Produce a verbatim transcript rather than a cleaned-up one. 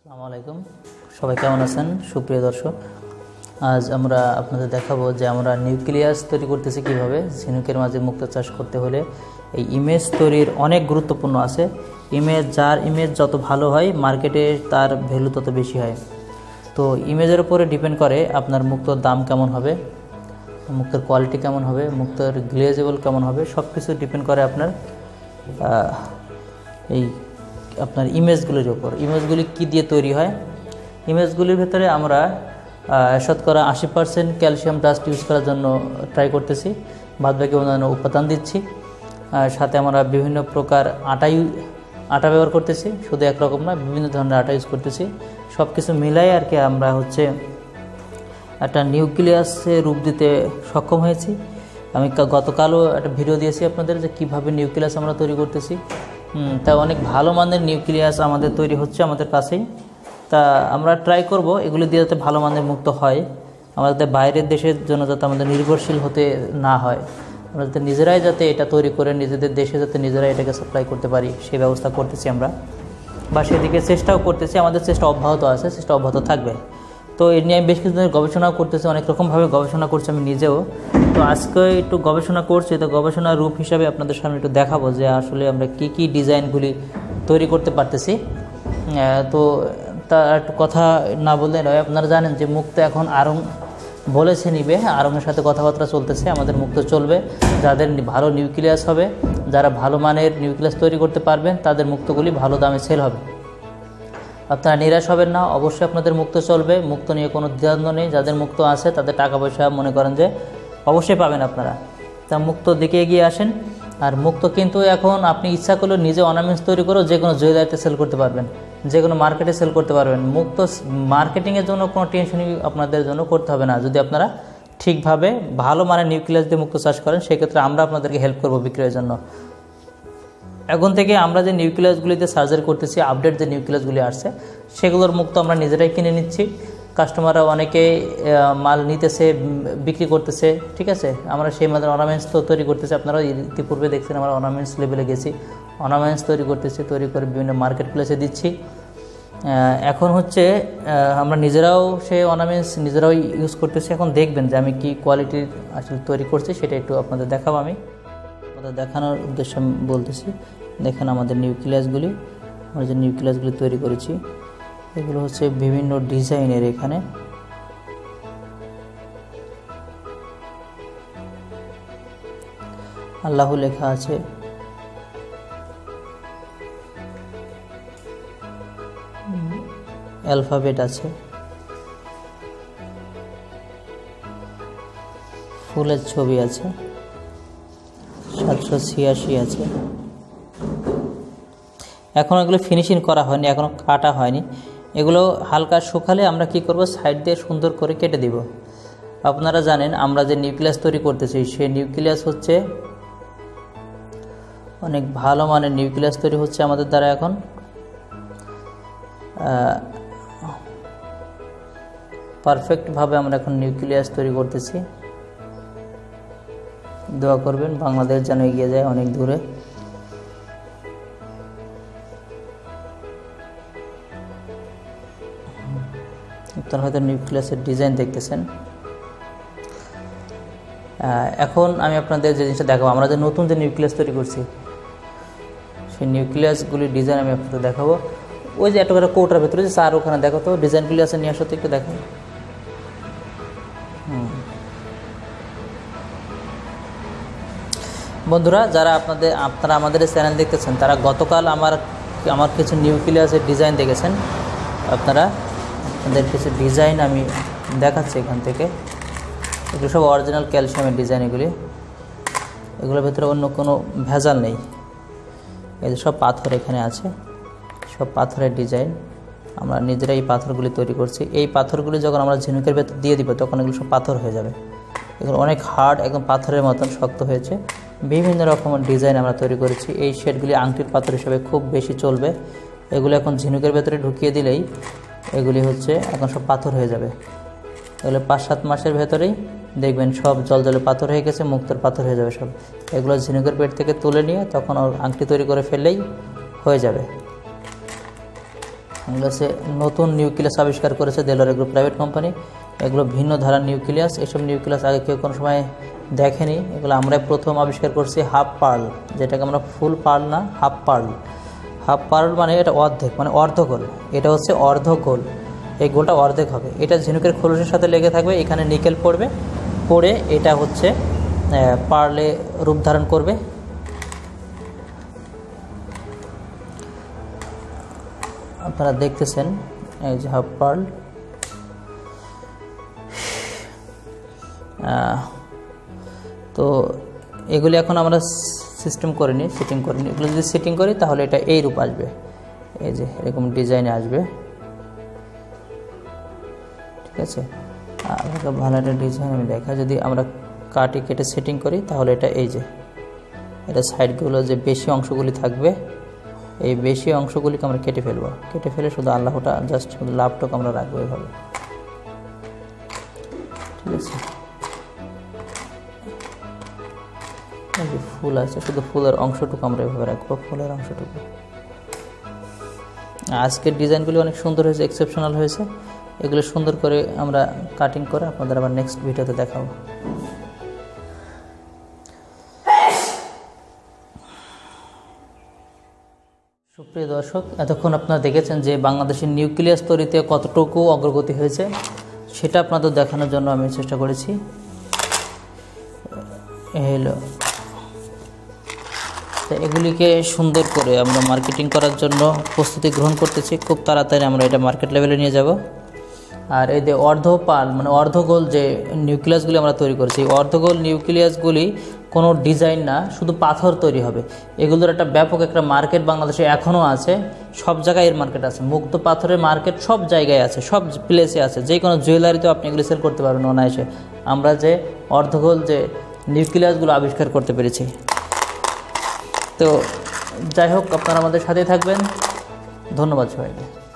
আসসালামু আলাইকুম, সবাই কেমন আছেন? সুপ্রিয় দর্শক, আজ আমরা আপনাদের দেখাবো যে আমরা নিউক্লিয়াস তৈরি করতেছি কিভাবে। ঝিনুকের মাঝে মুক্ত চাষ করতে হলে এই ইমেজ তৈরির অনেক গুরুত্বপূর্ণ আছে। ইমেজ, যার ইমেজ যত ভালো হয় মার্কেটে তার ভ্যালু তত বেশি হয়। তো ইমেজের উপরে ডিপেন্ড করে আপনার মুক্তর দাম কেমন হবে, মুক্তর কোয়ালিটি কেমন হবে, মুক্তর গ্লেজেবল কেমন হবে, সব কিছু ডিপেন্ড করে আপনার এই আপনার ইমেজগুলির উপর। ইমেজগুলি কী দিয়ে তৈরি হয়? ইমেজগুলির ভেতরে আমরা শতকরা আশি পার্সেন্ট ক্যালসিয়াম ডাস্ট ইউজ করার জন্য ট্রাই করতেছি, বাদবাকি অন্যান্য উপাদান দিচ্ছি। সাথে আমরা বিভিন্ন প্রকার আটা আটা ব্যবহার করতেছি, শুধু একরকম না, বিভিন্ন ধরনের আটা ইউজ করতেছি। সব কিছু মিলাই আর কি আমরা হচ্ছে একটা নিউক্লিয়াসে রূপ দিতে সক্ষম হয়েছি। আমি গতকালও একটা ভিডিও দিয়েছি আপনাদের যে কীভাবে নিউক্লিয়াস আমরা তৈরি করতেছি। তা অনেক ভালো মানের নিউক্লিয়াস আমাদের তৈরি হচ্ছে আমাদের কাছেই। তা আমরা ট্রাই করব এগুলি দিয়ে যাতে ভালো মানের মুক্ত হয়, আমাদের বাইরের দেশের জন্য যাতে আমাদের নির্ভরশীল হতে না হয়, আমরা যাতে নিজেরাই যাতে এটা তৈরি করে নিজেদের দেশে যাতে নিজেরাই এটাকে সাপ্লাই করতে পারি সেই ব্যবস্থা করতেছি আমরা, বা সেদিকে চেষ্টাও করতেছি। আমাদের চেষ্টা অব্যাহত আছে, চেষ্টা অব্যাহত থাকবে। তো এ নিয়ে আমি বেশ কিছুদিনের গবেষণাও করতেছি, অনেক রকমভাবে গবেষণা করছি আমি নিজেও। তো আজকে একটু গবেষণা করছি, তো গবেষণার রূপ হিসাবে আপনাদের সামনে একটু দেখাবো যে আসলে আমরা কী কী ডিজাইনগুলি তৈরি করতে পারতেছি। তো তা একটু কথা না বললে নয়, আপনারা জানেন যে মুক্ত এখন আরং বলেছে নিবে, আরংয়ের সাথে কথাবার্তা চলতেছে, আমাদের মুক্ত চলবে। যাদের ভালো নিউক্লিয়াস হবে, যারা ভালো মানের নিউক্লিয়াস তৈরি করতে পারবেন, তাদের মুক্তগুলি ভালো দামে সেল হবে। আপনারা নিরাশ হবেন না, অবশ্যই আপনাদের মুক্ত চলবে, মুক্ত নিয়ে কোনো দ্বিধাদ্বন্দ্ব নেই। যাদের মুক্ত আছে তাদের টাকা পয়সা মনে করেন যে অবশ্যই পাবেন আপনারা। তা মুক্ত দিকে এগিয়ে আসেন। আর মুক্ত কিন্তু এখন আপনি ইচ্ছা করলে নিজে অর্নামেন্টস তৈরি করেও যে কোনো জুয়েলারিতে সেল করতে পারবেন, যে কোনো মার্কেটে সেল করতে পারবেন। মুক্ত মার্কেটিংয়ের জন্য কোনো টেনশনই আপনাদের জন্য করতে হবে না, যদি আপনারা ঠিকভাবে ভালো মানের নিউক্লিয়াস দিয়ে মুক্ত চাষ করেন। সেক্ষেত্রে আমরা আপনাদেরকে হেল্প করব বিক্রয়ের জন্য। এখন থেকে আমরা যে নিউক্লিয়াসগুলিতে সার্জারি করতেছি, আপডেট যে নিউক্লিয়াসগুলি আসছে সেগুলোর মুক্ত আমরা নিজেরাই কিনে নিচ্ছি। কাস্টমাররা অনেকে মাল নিতেছে, বিক্রি করতেছে, ঠিক আছে। আমরা সেই মালের অর্নামেন্টস তো তৈরি করতেছি, আপনারা ইতিপূর্বে দেখছেন আমরা অর্নামেন্টস লেভেলে গেছি, অর্নামেন্টস তৈরি করতেছি, তৈরি করে বিভিন্ন মার্কেট প্লেসে দিচ্ছি। এখন হচ্ছে আমরা নিজেরাও সেই অর্নামেন্টস নিজেরাও ইউজ করতেছি। এখন দেখবেন যে আমি কি কোয়ালিটির আসলে তৈরি করছি, সেটা একটু আপনাদের দেখাবো। আমি আপনাদের দেখানোর উদ্দেশ্যে আমি বলতেছি, দেখেন আমাদের নিউক্লিয়াসগুলি, আমরা যে নিউক্লিয়াসগুলি তৈরি করেছি এগুলো হচ্ছে বিভিন্ন ডিজাইনের। এখানে আল্লাহ লেখা আছে, অ্যালফাবেট আছে, ফুলের ছবি আছে, সাতশো ছিয়াশি আছে। এখন এগুলো ফিনিশিং করা হয়নি, এখনও কাটা হয়নি। এগুলো হালকা শুকালে আমরা কি করব, সাইড দিয়ে সুন্দর করে কেটে দিব। আপনারা জানেন আমরা যে নিউক্লিয়াস তৈরি করতেছি সেই নিউক্লিয়াস হচ্ছে অনেক ভালো মানের নিউক্লিয়াস তৈরি হচ্ছে আমাদের দ্বারা। এখন পারফেক্টভাবে আমরা এখন নিউক্লিয়াস তৈরি করতেছি। দোয়া করবেন বাংলাদেশ যেন এগিয়ে যায় অনেক দূরে। আপনারা হয়তো নিউক্লিয়াসের ডিজাইন দেখতেছেন। এখন আমি আপনাদের যে জিনিসটা দেখাবো, আমরা যে নতুন যে নিউক্লিয়াস তৈরি করছি সেই নিউক্লিয়াসগুলির ডিজাইন আমি আপনাদের দেখাবো। ওই যে একটা করে কৌটার ভেতরে যে স্যার ওখানে দেখো তো ডিজাইনগুলি আছে, নিয়ে আসো তো একটু দেখো। হুম বন্ধুরা, যারা আপনাদের আপনারা আমাদের চ্যানেল দেখতেছেন তারা গতকাল আমার আমার কিছু নিউক্লিয়াসের ডিজাইন দেখেছেন। আপনারা আপনাদের কিছু ডিজাইন আমি দেখাচ্ছি এখান থেকে। এগুলো সব অরিজিনাল ক্যালসিয়ামের ডিজাইন। এগুলি এগুলোর ভেতরে অন্য কোনো ভেজাল নেই। এই যে সব পাথর এখানে আছে, সব পাথরের ডিজাইন। আমরা নিজেরাই এই পাথরগুলি তৈরি করছি। এই পাথরগুলি যখন আমরা ঝিনুকের ভেতর দিয়ে দিব তখন এগুলো সব পাথর হয়ে যাবে। এগুলো অনেক হার্ড, একদম পাথরের মতন শক্ত হয়েছে। বিভিন্ন রকমের ডিজাইন আমরা তৈরি করেছি। এই শেডগুলি আংটির পাথর হিসেবে খুব বেশি চলবে। এগুলো এখন ঝিনুকের ভেতরে ঢুকিয়ে দিলেই এগুলি হচ্ছে এখন সব পাথর হয়ে যাবে। এগুলো পাঁচ সাত মাসের ভেতরেই দেখবেন সব জল জলে পাথর হয়ে গেছে, মুক্তর পাথর হয়ে যাবে সব। এগুলো ঝিনুকের পেট থেকে তুলে নিয়ে তখন ওর আংটি তৈরি করে ফেললেই হয়ে যাবে। এগুলো হচ্ছে নতুন নিউক্লিয়াস আবিষ্কার করেছে দেলোয়ার গ্রুপ প্রাইভেট কোম্পানি। এগুলো ভিন্ন ধারার নিউক্লিয়াস, এসব নিউক্লিয়াস আগে কেউ কোনো সময় দেখেনি। এগুলো আমরাই প্রথম আবিষ্কার করছি। হাফ পার্ল, যেটাকে আমরা ফুল পার্ল না, হাফ পার্ল। হাফ পার্ল মানে এটা অর্ধেক, মানে অর্ধগোল। এটা হচ্ছে অর্ধগোল, এই গোলটা অর্ধেক হবে। এটা ঝিনুকের খোলসের সাথে লেগে থাকবে, এখানে নিকেল পড়বে, পড়ে এটা হচ্ছে পার্লে রূপ ধারণ করবে। আপনারা দেখতেছেন এই যে হাফ পার্ল। তো এগুলি এখন আমরা সিস্টেম করিনি, সেটিং করিনি। এগুলো যদি সেটিং করি তাহলে এটা এই রূপ আসবে, এই যে এরকম ডিজাইনে আসবে, ঠিক আছে। আপনাকে ভালো একটা ডিজাইন আমি দেখা, যদি আমরা কাটি কেটে সেটিং করি তাহলে এটা এই যে এটা সাইডগুলো যে বেশি অংশগুলি থাকবে, এই বেশি অংশগুলিকে আমরা কেটে ফেলবো। কেটে ফেলে শুধু আল্লাহটা জাস্ট শুধু লাভটুকু আমরা রাখবো এভাবে, ঠিক আছে। এই যে ফুল আছে, শুধু ফুলের অংশটুকু আমরা এভাবে রাখবো, ফুলের অংশটুকু। আজকের ডিজাইনগুলি অনেক সুন্দর হয়েছে, এক্সেপশনাল হয়েছে। এগুলো সুন্দর করে আমরা কাটিং করে আপনাদের আবার নেক্সট ভিডিওতে দেখাবো। সুপ্রিয় দর্শক, এতক্ষণ আপনারা দেখেছেন যে বাংলাদেশের নিউক্লিয়াস তৈরিতে কতটুকু অগ্রগতি হয়েছে, সেটা আপনাদের দেখানোর জন্য আমি চেষ্টা করেছি। হলো তো এগুলিকে সুন্দর করে আমরা মার্কেটিং করার জন্য প্রস্তুতি গ্রহণ করতেছি। খুব তাড়াতাড়ি আমরা এটা মার্কেট লেভেলে নিয়ে যাব। আর এই যে অর্ধপাল মানে অর্ধগোল যে নিউক্লিয়াসগুলি আমরা তৈরি করেছি, অর্ধগোল নিউক্লিয়াসগুলি কোনো ডিজাইন না, শুধু পাথর তৈরি হবে। এগুলোর একটা ব্যাপক একটা মার্কেট বাংলাদেশে এখনও আছে, সব জায়গায় এর মার্কেট আছে। মুক্ত পাথরের মার্কেট সব জায়গায় আছে, সব প্লেসে আছে। যে কোনো জুয়েলারিতেও আপনি এগুলি সেল করতে পারবেন অনায়াসে। আমরা যে অর্ধগোল যে নিউক্লিয়াসগুলো আবিষ্কার করতে পেরেছি। তো যাই হোক, আপনারা আমাদের সাথেই থাকবেন। ধন্যবাদ সবাইকে।